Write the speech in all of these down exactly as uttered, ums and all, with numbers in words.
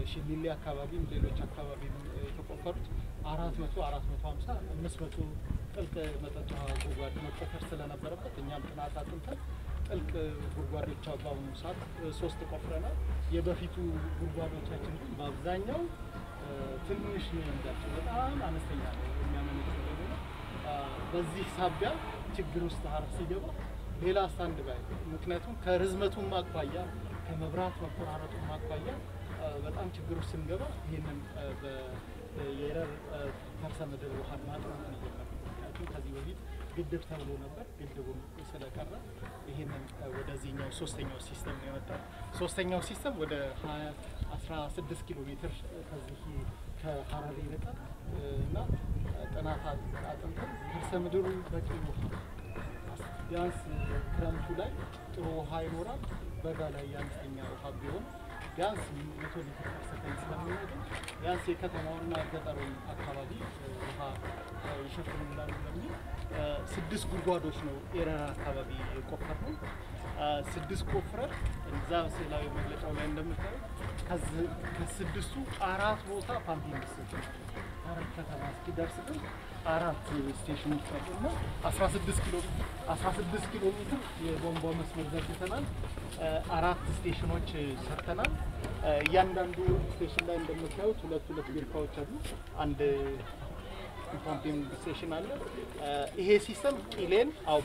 ሽሊሊ አካባቢም ሌሎች አካባቢም የተቆፈሩት አራት መቶ አራት መቶ ሃምሳ አምስት መቶ ጥልቅ መጠጥ ውሃ ጉድጓድ መቆፈር ስለነበረበት እኛም ጥናት አጥንተን ጥልቅ ጉድጓዶች አባውኑ ሰዓት ሶስት ቆፍረናል። የበፊቱ ጉድጓዶቻችን ግን በአብዛኛው ትንሽ ነው እንዳቸው በጣም አነስተኛ ነው የሚያመነጩት ደግሞ በዚህ ሳቢያ ችግር ውስጥ ሀረር ሲገባ ሌላ ስታንድ ባይ ምክንያቱም ከርዝመቱም አቋያ ከመብራት መቆራረጡም አቋያ በጣም ችግር ውስጥ ስንገባ ይሄንን በየረር ከርሰ ምድር ውሃ ማጥራት ነው ምክንያቱም ከዚህ በፊት ግድብ ተብሎ ነበር ግድቡን ስለቀረ ይሄንን ወደዚህኛው ሶስተኛው ሲስተም ነው የመጣው ሶስተኛው ሲስተም ወደ አስራ ስድስት ኪሎ ሜትር ከዚህ ከሀረር ይርቃል እና ጥናት አጥንተን ከርሰ ምድሩ በቂ ውሃ ቢያንስ ክረምቱ ላይ ጥሩ ውሃ ይኖራል በጋ ላይ አነስተኛ ውሃ ቢሆን ቢያንስ መቶ ሊትር ፐር ሰከንድ ስለሚወጣ ቢያንስ የከተማውና ገጠሩን አካባቢ ውሃ ይሸፍናል በሚል ስድስት ጉድጓዶች ነው ኤረር አካባቢ የቆፈርነው ስድስት ቆፍረን እዛ ስላዊ መግለጫው ላይ እንደምታዩት ከስድስቱ አራት ቦታ ፓምፒንግ ስቴሽን ሀረር ከተማ እስኪደርስ ድረስ አራት ስቴሽኖች አሉና አስራ ስድስት ኪሎ አስራ ስድስት ኪሎ ሜትር የቦምባ መስመር ዘርግተናል አራት ስቴሽኖች ሰርተናል እያንዳንዱ ስቴሽን ላይ እንደምታዩት ሁለት ሁለት ቢርካዎች አሉ አንድ ፓምፒንግ ስቴሽን አለ ይሄ ሲስተም ኢሌን አው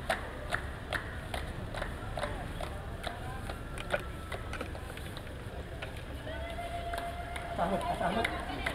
ታመጣ ታመጣ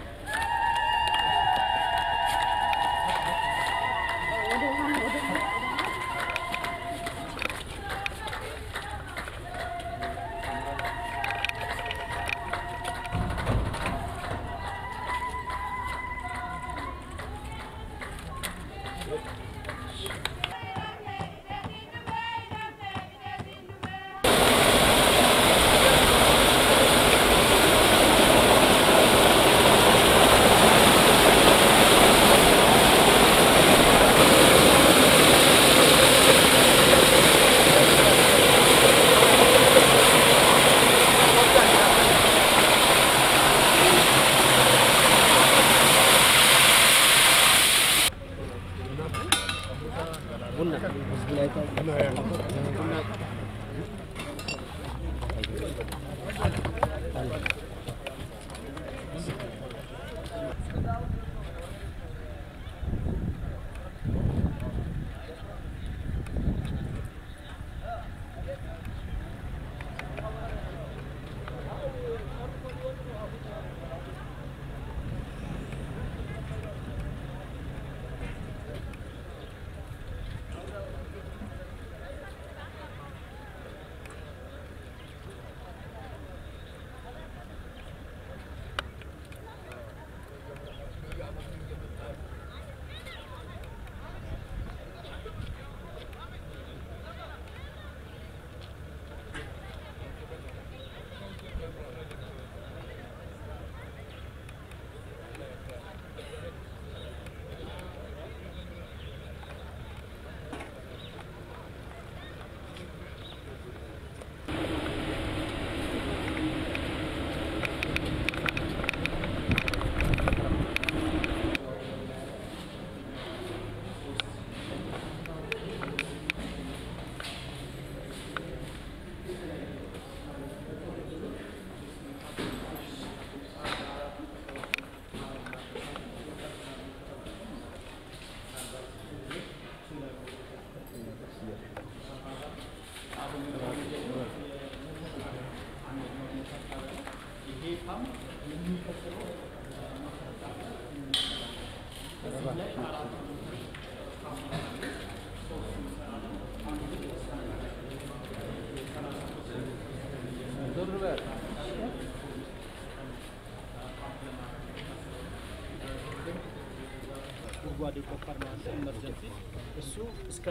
ጉድጓድ የቆፈርነው ኢመርጀንሲ እሱ እስከ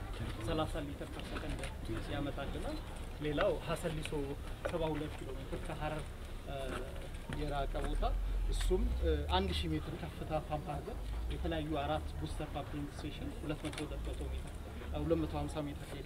ሰላሳ ሊትር ፐር ሰከንድ ያመጣልናል ሌላው ሀሰሊሶ ሰባ ሁለት ኪሎ ሜትር ከሀረር የራቀ ቦታ እሱም አንድ ሺህ ሜትር ከፍታ ፓምፕ አለ የተለያዩ አራት ቡስተር ፓምፒንግ ስቴሽን ሁለት መቶ ሜትር ሁለት መቶ ሃምሳ ሜትር ሄድ ላይ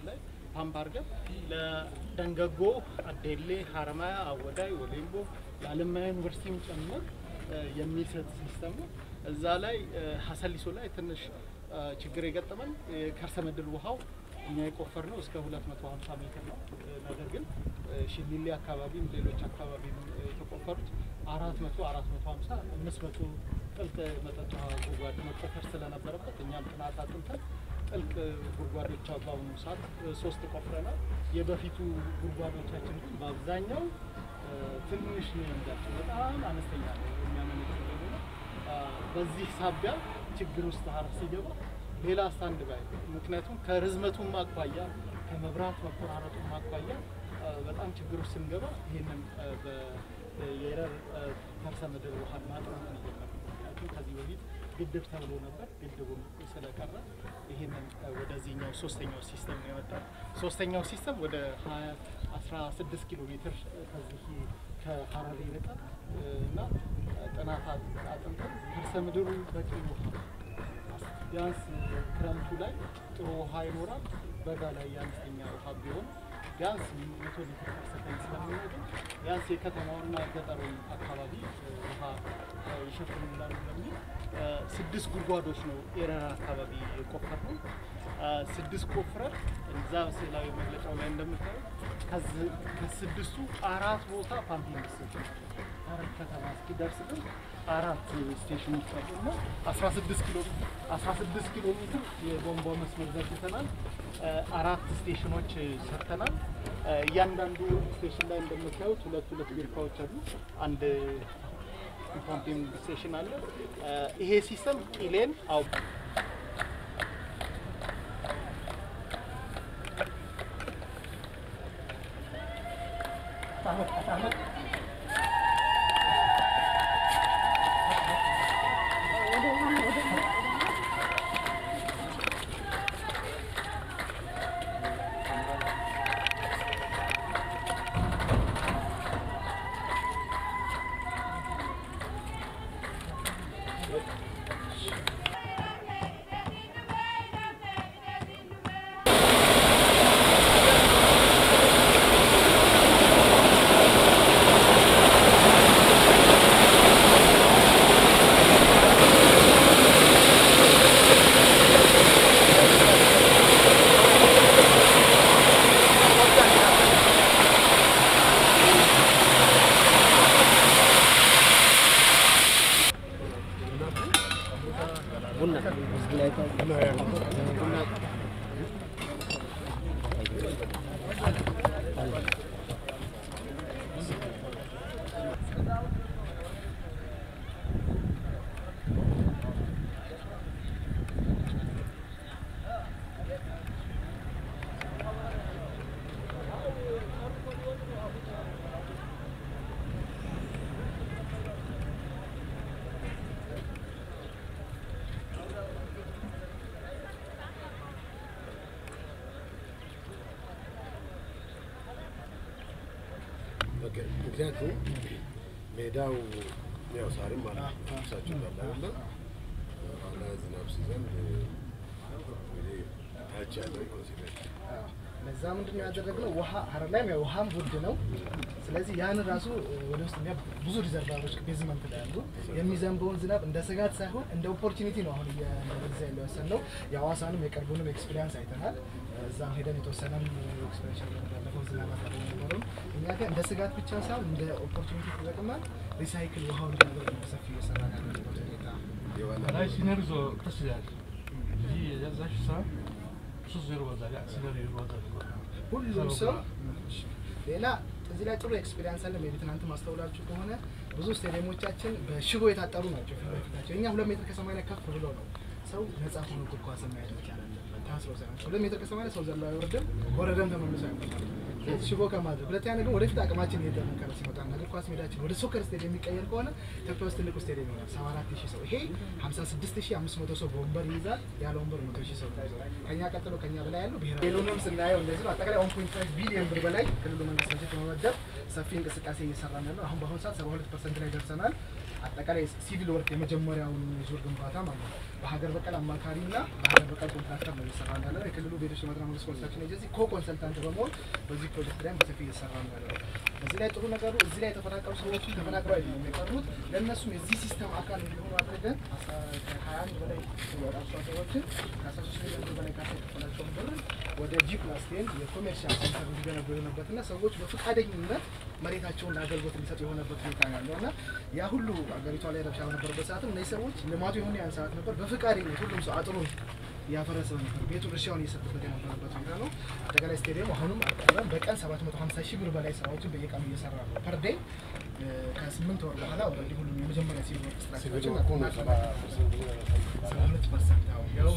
ፓምፕ አድርገን ለደንገጎ አዴሌ ሀረማያ አወዳይ ወሌምቦ ለአለማያ ዩኒቨርሲቲም ጨምሮ የሚሰጥ ሲስተም ነው እዛ ላይ ሐሰሊሶ ላይ ትንሽ ችግር የገጠመን ከርሰ ምድር ውሃው እኛ የቆፈርነው እስከ ሁለት መቶ ሃምሳ ሜትር ነው ነገር ግን ሽሊሊ አካባቢም ሌሎች አካባቢም የተቆፈሩት አራት መቶ አራት መቶ ሃምሳ አምስት መቶ ጥልቅ መጠጥ ውሃ ጉድጓድ መቆፈር ስለነበረበት እኛም ጥናት አጥንተን ጥልቅ ጉድጓዶች አባውን ሰዓት ሶስት ቆፍረናል የበፊቱ ጉድጓዶቻችን ግን በአብዛኛው ትንሽ ነው እንዳቸው በጣም አነስተኛ ነው የሚያመነጨው ነው በዚህ ሳቢያ ችግር ውስጥ ሀረር ሲገባ ሌላ ስታንድ ባይ ምክንያቱም ከርዝመቱም አቋያ ከመብራት መቆራረጡም አቋያ በጣም ችግር ውስጥ ስንገባ ይሄንን በየረር ከርሰ ምድር ውሃ ማጥራት ነው ምክንያቱም ከዚህ በፊት ግድብ ተብሎ ነበር ግድቡን ስለቀረ ይሄንን ወደዚህኛው ሶስተኛው ሲስተም ነው የመጣው ሶስተኛው ሲስተም ወደ አስራ ስድስት ኪሎ ሜትር ከዚህ ከሀረር ይርቃል እና ጥናት አጥንተን ከርሰ ምድሩ በቂ ውሃ ቢያንስ ክረምቱ ላይ ጥሩ ውሃ ይኖራል በጋ ላይ አነስተኛ ውሃ ቢሆን ቢያንስ መቶ ሊትር ፐርሰንት ስለሚሆን ቢያንስ የከተማውና ገጠሩን አካባቢ ውሃ ይሸፍኑላሉ በሚል ስድስት ጉድጓዶች ነው ኤረር አካባቢ የቆፈርነው ስድስት ቆፍረን እዛ ስላዊ መግለጫው ላይ እንደምታዩት ከስድስቱ አራት ቦታ ፓምፒንግ ስቴሽን ሀረር ከተማ እስኪደርስ ግን አራት ስቴሽኖች አሉና አስራ ስድስት ኪሎ አስራ ስድስት ኪሎ ሜትር የቦምባ መስመር ዘርግተናል አራት ስቴሽኖች ሰርተናል እያንዳንዱ ስቴሽን ላይ እንደምታዩት ሁለት ሁለት ቢርካዎች አሉ አንድ ፓምፒንግ ስቴሽን አለ ይሄ ሲስተም ኢሌን አው ታመጣ ታመጣ ምክንያቱም ሜዳው ያው ሳርም ማለት ነው ሳችሁ ባላውና አላ ዝናብ ሲዘንብ እንግዲህ ታች ያለው ኮንሲደር ለዛ ምንድነው ያደረግነው ውሃ ሀረር ላይ ውሃም ውድ ነው ስለዚህ ያን ራሱ ወደ ውስጥ የሚያ ብዙ ሪዘርቫሮች ቤዝመንት ላይ አሉ የሚዘንበውን ዝናብ እንደ ስጋት ሳይሆን እንደ ኦፖርቹኒቲ ነው አሁን እየዛ ያለው ያሰነው ያዋሳንም የቀርቡንም ኤክስፒሪየንስ አይተናል እዛ ሄደን የተወሰነም ኤክስፒሪየንስ ያለፈው ዝናብ አደረገው እኛ ጋር እንደ ስጋት ብቻ ሳይሆን እንደ ኦፖርቹኒቲ ተጠቅመን ሪሳይክል ውሃውን ነገር ሰፊ እየሰራን ያለው ሁኔታ የዋና ላይ ሲነርዞ ተስያል ይሄ ያዛሽ ሳ ሶስት ወዛላ ሲነሪ ወዛላ ሁሉም ሰው ሌላ እዚህ ላይ ጥሩ ኤክስፒሪየንስ አለ ሜቢ ትናንት ማስተውላችሁ ከሆነ ብዙ ስቴዲየሞቻችን በሽቦ የታጠሩ ናቸው ፍላጎታቸው እኛ ሁለት ሜትር ከሰማንያ ከፍ ብሎ ነው ሰው ነፃ ሆኖ ኳስ ማየት ይችላል ታስሮ ሳይሆን ሁለት ሜትር ከሰማንያ ሰው ዘሎ አይወርድም ወረደም ተመልሶ አይመጣም ሽቦ ከማድረግ ሁለተኛ ነገር ወደፊት አቅማችን እየደረሰ ሲመጣ ነገር ኳስ ሜዳችን ወደ ሶከር ስቴዲየም የሚቀየር ከሆነ ኢትዮጵያ ውስጥ ትልቁ ስቴዲየም ነው ሰባ አራት ሺህ ሰው ይሄ ሃምሳ ስድስት ሺህ አምስት መቶ ሰው በወንበር ይይዛል ያለ ወንበር መቶ ሺህ ሰው ከኛ ቀጥሎ ከኛ በላይ ያለው ብሔራዊ ሌሎንም ስናየው እንደዚህ ነው አጠቃላይ one point five ቢሊዮን ብር በላይ ክልሉ መንግስት በጀት በመመደብ ሰፊ እንቅስቃሴ እየሰራ ነው አሁን በአሁኑ ሰዓት ሰባ ሁለት ፐርሰንት ላይ ደርሰናል አጠቃላይ ሲቪል ወርክ የመጀመሪያው ዙር ግንባታ ማለት ነው በሀገር በቀል አማካሪና በሀገር በቀል ኮንትራክተር ነው እየሰራ ያለው የክልሉ ቤቶች ልማትና መንግስት ኮንስትራክሽን ኤጀንሲ ኮ ኮንሰልታንት በመሆን በዚህ ፕሮጀክት ላይ በሰፊ እየሰራ ነው ያለው እዚህ ላይ ጥሩ ነገሩ እዚህ ላይ የተፈናቀሉ ሰዎችን ተፈናቅለው አይደለም የሚቀርቡት ለእነሱም የዚህ ሲስተም አካል እንዲሆኑ አድርገን ሀያ አንድ በላይ አርሶ አደሮችን ከአስራ ሶስት ሚሊዮን ብር በላይ ካሳ የከፈላቸውን ብር ወደ ጂ ፕላስ ቴን የኮሜርሻል ሴንተር እንዲገነቡ የሆነበትና ሰዎች በፈቃደኝነት መሬታቸውን ለአገልግሎት እንዲሰጡ የሆነበት ሁኔታ ያለው እና ያ ሁሉ አገሪቷ ላይ ረብሻ በነበረበት ሰዓትም እነዚህ ሰዎች ልማቱ የሆነ ያን ሰዓት ነበር በፈቃደኝነት ሁሉም ሰው አጥሩን ያፈረሰው ነበር ቤቱ እርሻውን እየሰጠበት የነበረበት ሁኔታ ነው አጠቃላይ ስቴዲየም አሁንም አጠቃላይ በቀን ሰባት መቶ ሀምሳ ሺህ ብር በላይ ስራዎችን በየቀኑ እየሰራ ነው ፐር ዴይ ከስምንት ወር በኋላ ኦልሬዲ ሁሉም የመጀመሪያ ሲቪል ወርክ ስትራክቸሮችን አጠናቀናል ሰባ ሁለት ፐርሰንት አሁን ያው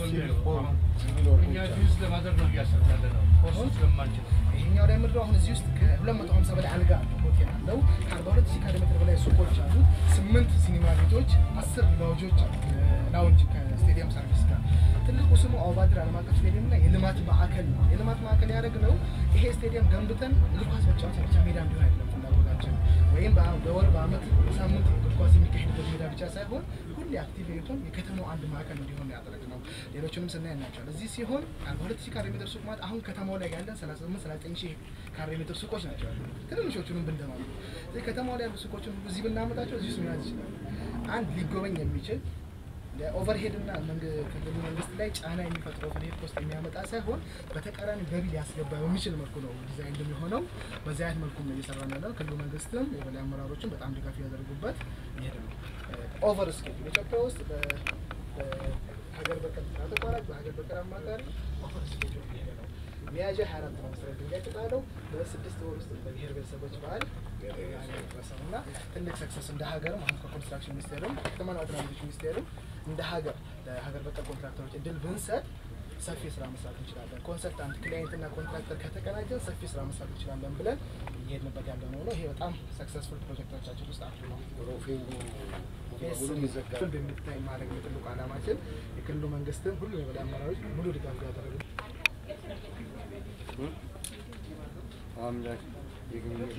እኛ ዩዝ ለማድረግ ነው እያሰራን ነው ኮስት ስለማንችል ይሄኛው ላይ ምድሩ አሁን እዚህ ውስጥ ከሁለት መቶ ሀምሳ በላይ አልጋ አለ ሆቴል አለው ከአርባ ሁለት ሺህ ካሬ ሜትር በላይ ሱቆች አሉ ስምንት ሲኒማ ቤቶች አስር ላውንጆች አሉ ላውንጅ ከስቴዲየም ሰርቪስ ጋር ትልቁ ስሙ አውባድር ዓለም አቀፍ ስቴዲየም እና የልማት ማዕከል ነው የልማት ማዕከል ያደረግነው ይሄ ስቴዲየም ገንብተን እግር ኳስ መጫወቻ ብቻ ሜዳ እንዲሆን አይደለም ፍላጎታችን ወይም በወር በአመት በሳምንት እግር ኳስ የሚካሄድበት ሜዳ ብቻ ሳይሆን ሁሌ አክቲቭ የሆነ የከተማው አንድ ማዕከል እንዲሆን ያደረግነው ሌሎችንም ስናይ እናያቸዋለን እዚህ ሲሆን አርባ ሁለት ሺህ ካሬ ሜትር ሱቅ ማለት አሁን ከተማው ላይ ያለን ሰላሳ ስምንት ሰላሳ ዘጠኝ ሺህ ካሬ ሜትር ሱቆች ናቸው ያሉት ትንንሾቹንም ብንደማም እዚህ ከተማው ላይ ያሉ ሱቆችን እዚህ ብናመጣቸው እዚህ ውስጥ መያዝ ይችላል አንድ ሊጎበኝ የሚችል ኦቨርሄድ እና ክልሉ መንግስት ላይ ጫና የሚፈጥረው ኦቨርሄድ ኮስት የሚያመጣ ሳይሆን በተቃራኒ ገቢ ሊያስገባ በሚችል መልኩ ነው ዲዛይን እንደሚሆነው በዚያ አይነት መልኩ ነው እየሰራን ያለው ክልሉ መንግስትም የበላይ አመራሮችን በጣም ድጋፍ ያደርጉበት ይሄድ ነው ኦቨር ስኬል ኢትዮጵያ ውስጥ በሀገር በቀል ተቋራጭ በሀገር በቀል አማካሪ ኦቨር ስኬል ነው ሚያዝያ ሀያ አራት ነው መሰረት ድንጋይ ተጣለው በስድስት ወር ውስጥ በብሔር ብሔረሰቦች በዓል ያደረሰውና ትልቅ ሰክሰስ እንደ ሀገርም አሁን ከኮንስትራክሽን ሚኒስቴርም ከተማና ትራንስፖርት ሚኒስቴርም እንደ ሀገር ለሀገር በቀል ኮንትራክተሮች እድል ብንሰጥ ሰፊ ስራ መስራት እንችላለን ኮንሰልታንት ክላይንት እና ኮንትራክተር ከተቀናጀን ሰፊ ስራ መስራት እንችላለን ብለን እየሄድንበት ያለ ነው ይሄ በጣም ሰክሰስፉል ፕሮጀክቶቻችን ውስጥ አንዱ ነው ሮፊንግ ሁሉ ይዘጋል በሚታይ ማድረግ ትልቁ ዓላማችን የክልሉ መንግስትም ሁሉ የበላይ አመራሮች ሙሉ ድጋፍ ያደርጋሉ አምላክ ይግኝ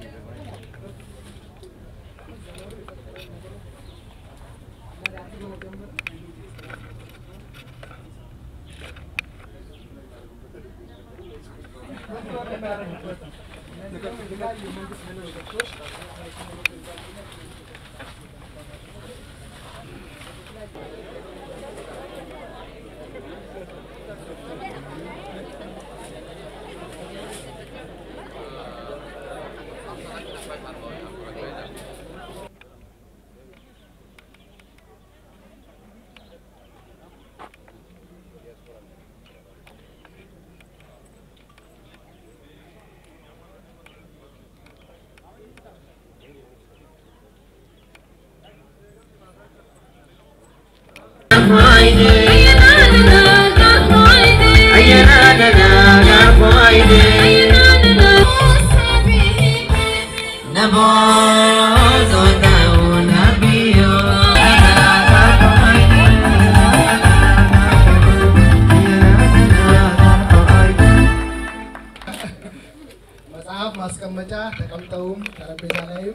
መጽሐፍ ማስቀመጫ ተቀምጠውም ጠረጴዛ ላይም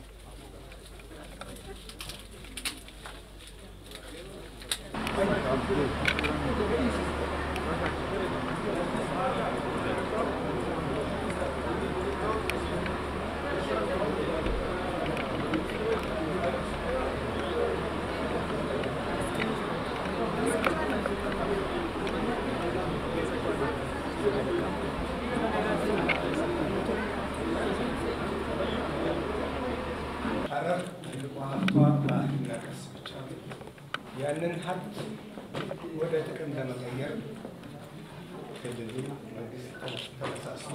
ያንን ሀብት ወደ ጥቅም ለመቀየር ክልሉ መንግስት ተነሳስቶ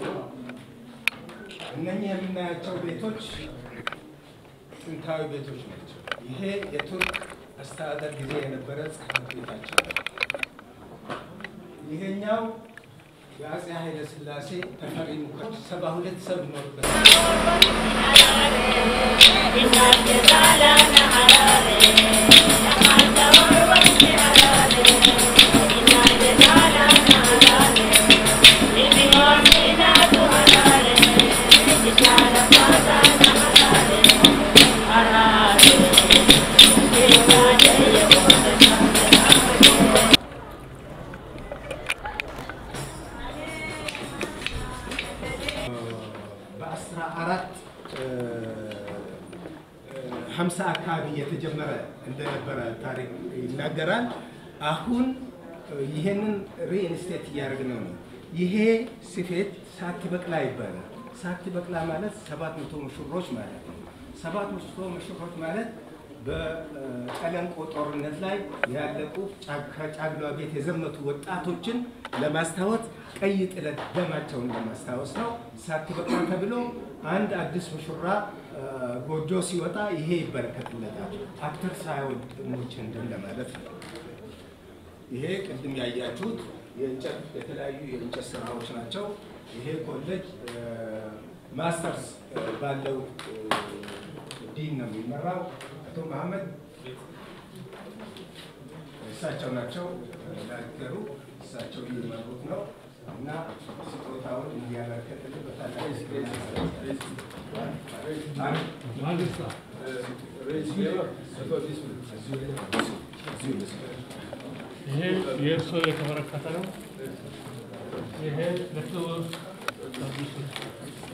እነኚህ የምናያቸው ቤቶች ጥንታዊ ቤቶች ናቸው። ይሄ የቱርክ አስተዳደር ጊዜ የነበረ ጽሕፈት ቤታቸው ነው። ይሄኛው የአፄ ኃይለ ሥላሴ ተፈሪ ሙከት ሰባ ሁለት ሰብ ይኖርበት ሀምሳ አካባቢ የተጀመረ እንደነበረ ታሪክ ይናገራል። አሁን ይሄንን ሪል ስቴት እያደረግነው ነው። ይሄ ስፌት ሳትበቅላ ይባላል። ሳትበቅላ ማለት ሰባት መቶ ሙሽሮች ማለት ነው። ሰባት መቶ ሙሽሮች ማለት በቀለንቆ ጦርነት ላይ ያለቁ ከጫግሏ ቤት የዘመቱ ወጣቶችን ለማስታወስ ቀይ ጥለት ደማቸውን ለማስታወስ ነው። ሳትበቅላ ተብሎ አንድ አዲስ ሙሽራ ጎጆ ሲወጣ ይሄ ይበረከትለታል። አክተር ሳይወድ ሞች እንደማለት ነው። ይሄ ቅድም ያያችሁት የእንጨት የተለያዩ የእንጨት ስራዎች ናቸው። ይሄ ኮሌጅ ማስተርስ ባለው ዲን ነው የሚመራው። አቶ መሐመድ እሳቸው ናቸው ዳይሬክተሩ፣ እሳቸው የሚመሩት ነው እና ስጦታውን እንዲያበረከትልን በታላቅ ይሄ የእርሶ የተበረከተ ነው። ይሄ ለክብር